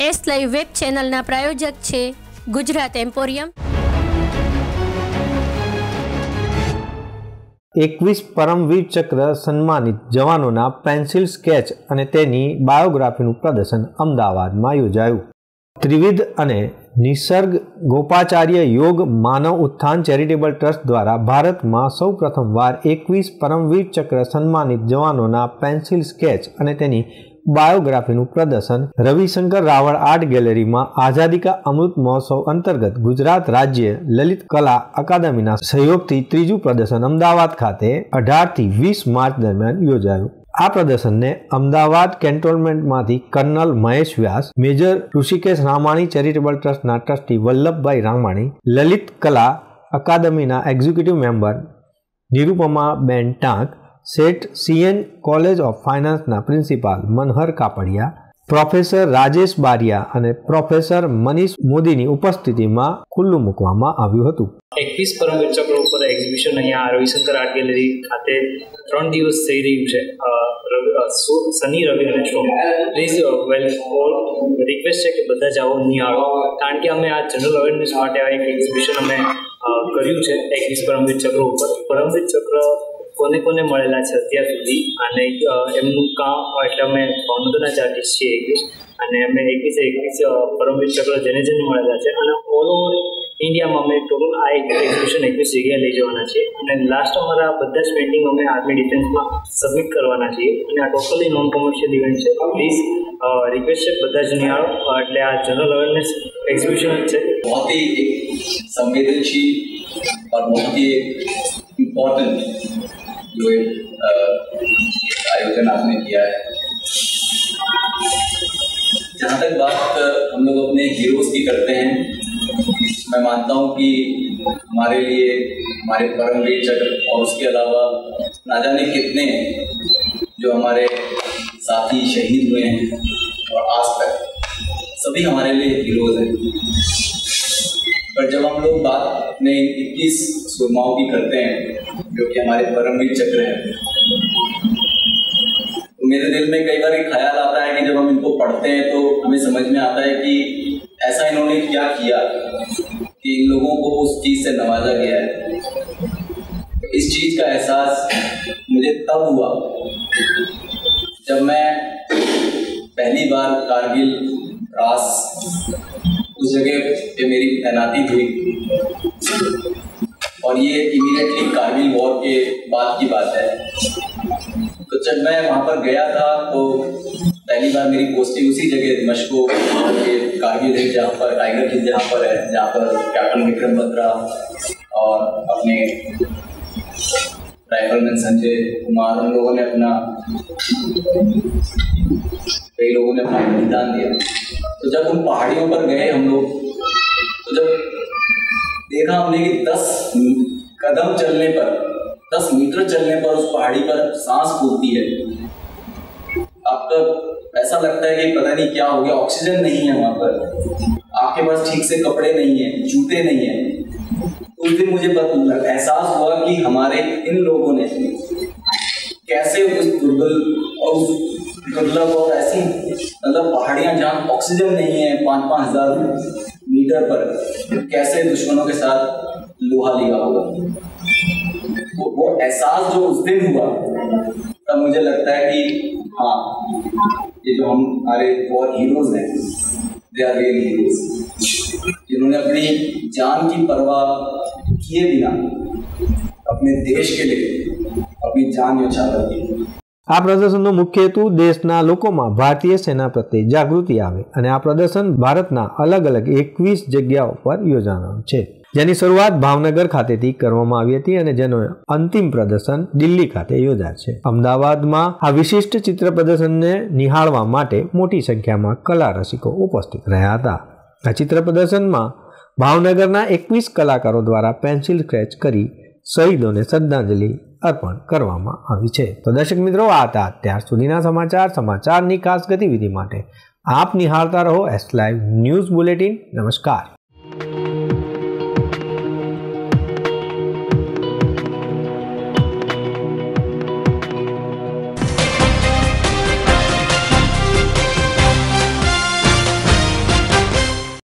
S live web ચેનલના પ્રાયોજક છે Gujarat emporium. 21 Paramvir ચક્ર સન્માનિત જવાનોના પેન્સિલ સ્કેચ અને તેની બાયોગ્રાફીનું પ્રદર્શન અમદાવાદમાં યોજાયું। ત્રિવિધ અને નિસર્ગ ગોપાચાર્ય યોગ માનવ ઉત્થાન ચેરિટેબલ ટ્રસ્ટ દ્વારા ભારતમાં સૌ પ્રથમવાર 21 પરમવીર ચક્ર સન્માનિત જવાનોના પેન્સિલ સ્કેચ અને તેની બાયોગ્રાફીનું પ્રદર્શન રવિશંકર રાવળ આર્ટ ગેલેરીમાં આઝાદી કા અમૃત મહોત્સવ અંતર્ગત ગુજરાત રાજ્ય લલિત કલા અકાદમીના સહયોગથી ત્રીજું પ્રદર્શન અમદાવાદ ખાતે 18 થી 20 માર્ચ દરમિયાન યોજાયું। આ પ્રદર્શનને અમદાવાદ કેન્ટોનમેન્ટમાંથી colonel Mahesh Vyas, major Rishikesh Ramani charitable ટ્રસ્ટના ટ્રસ્ટી વલ્લભભાઈ રામાણી, લલિત કલા અકાદમીના executive member Nirupamaben Tank, Seth CN college of ફાઇનાન્સના પ્રિન્સિપાલ મનહર કાપડિયા, પ્રોફેસર રાજેશ બારિયા અને પ્રોફેસર મનીષ મોદીની ઉપસ્થિતિમાં ખુલ્લું મૂકવામાં આવ્યું હતું। 21 પરમવીર ચક્ર ઉપર એક્ઝિબિશન અહીંયા રવિશંકર આર્ટ ગેલેરી ખાતે 3 દિવસ થઈ રહ્યું છે। શનિ, રવિ અને સોમ પ્લીઝ રિક્વેસ્ટ છે કે બધા જ આવો નિહાળો, કારણ કે અમે આ જનરલ અવેરનેસ માટે આ એક એક્ઝિબિશન અમે કર્યું છે 21 પરમવીર ચક્ર ઉપર। પરમવીર ચક્ર કોને કોને મળેલા છે અત્યાર સુધી અને એમનું કામ, એટલે અમે ભાવનગરના જ આર્ટિસ્ટ છીએ 21 અને અમે 21 પરમવીર ચક્ર જેને મળેલા છે અને ઓલ ઓવર ઇન્ડિયામાં અમે ટોટલ આ એક એક્ઝિબિશન 21 જગ્યાએ લઈ જવાના છીએ અને લાસ્ટ અમારા બધા જ પેઇન્ટિંગ અમે આર્મી ડિફેન્સમાં સબમિટ કરવાના છીએ અને આ ટોટલી નોન કોમર્શિયલ ઇવેન્ટ છે। પ્લીઝ રિક્વેસ્ટ છે બધા જ નિહાળો, એટલે આ જનરલ અવેરનેસ એક્ઝિબિશન જ છે। बहुत ही संवेदनशील और बहुत ही इम्पोर्टेंट जो आयोजन आपने किया है। जहाँ तक बात हम लोग अपने हीरोज़ की करते हैं, मैं मानता हूँ कि हमारे लिए हमारे परमवीर चक्र और उसके अलावा ना जाने कितने जो हमारे साथी शहीद हुए हैं और आज तक सभी हमारे लिए हीरोज़ हैं। पर जब हम लोग बात अपने 21 सुरमाओं की करते हैं जो कि हमारे परमवीर चक्र हैं, तो मेरे दिल में कई बार एक ख्याल आता है कि जब हम इनको पढ़ते हैं तो हमें समझ में आता है कि ऐसा इन्होंने क्या किया कि इन लोगों को उस चीज़ से नवाजा गया है। इस चीज़ का एहसास मुझे तब हुआ जब मैं पहली बार कारगिल रास उस जगह पे मेरी तैनाती हुई और ये इमीडिएटली कारगिल वॉर के बाद की बात है। तो जब मैं वहाँ पर गया था तो पहली बार मेरी पोस्टिंग उसी जगह दिमश्को के कारगिल है, जहाँ पर टाइगर हिल जहाँ पर है, जहाँ पर कैप्टन विक्रम बत्रा और अपने राइफलमैन संजय कुमार, उन लोगों ने अपना कई लोगों ने अपना बलिदान दिया। तो जब उन पहाड़ियों पर गए हम लोग, तो जब देखा हमने कि 10 कदम चलने पर, 10 मीटर चलने पर उस पहाड़ी पर सांस फूलती है। अब तो ऐसा लगता है कि पता नहीं क्या हो गया, ऑक्सीजन नहीं है वहाँ पर, आपके पास ठीक से कपड़े नहीं है, जूते नहीं है। उस दिन मुझे एहसास हुआ कि हमारे इन लोगों ने कैसे उस दुर्बल और उस दुर्लभ और ऐसी मतलब पहाड़ियाँ जहाँ ऑक्सीजन नहीं है 5-5 हज़ार मीटर पर, कैसे दुश्मनों के साथ लोहा लिया होगा। वो एहसास जो उस दिन हुआ, तब मुझे लगता है कि हाँ, ये जो हमारे वॉर हीरोज़ हैं, दे आर रियल हीरोज़, जिन्होंने अपनी जान की परवाह किए बिना अपने देश के लिए अपनी जान न्यौछावर की। આ પ્રદર્શનનો મુખ્ય હેતુ દેશના લોકોમાં ભારતીય સેના પ્રત્યે જાગૃતિ આવે અને આ પ્રદર્શન ભારતના અલગ અલગ 21 જગ્યાઓ પર યોજાવાનું છે, જેની શરૂઆત ભાવનગર ખાતેથી કરવામાં આવી હતી અને જેનો અંતિમ પ્રદર્શન દિલ્હી ખાતે યોજાશે। અમદાવાદમાં આ વિશિષ્ટ ચિત્ર પ્રદર્શનને નિહાળવા માટે મોટી સંખ્યામાં કલા રસિકો ઉપસ્થિત રહ્યા હતા। આ ચિત્ર પ્રદર્શનમાં ભાવનગરના 21 કલાકારો દ્વારા પેન્સિલ સ્કેચ કરી શહીદોને શ્રદ્ધાંજલિ अर्पण करवामां आवी छे। तो दर्शक मित्रों, आ था अत्यार सुधीना समाचारनी खास गतिविधि माटे आप निहाळता रहो एस लाइव न्यूज बुलेटिन। नमस्कार।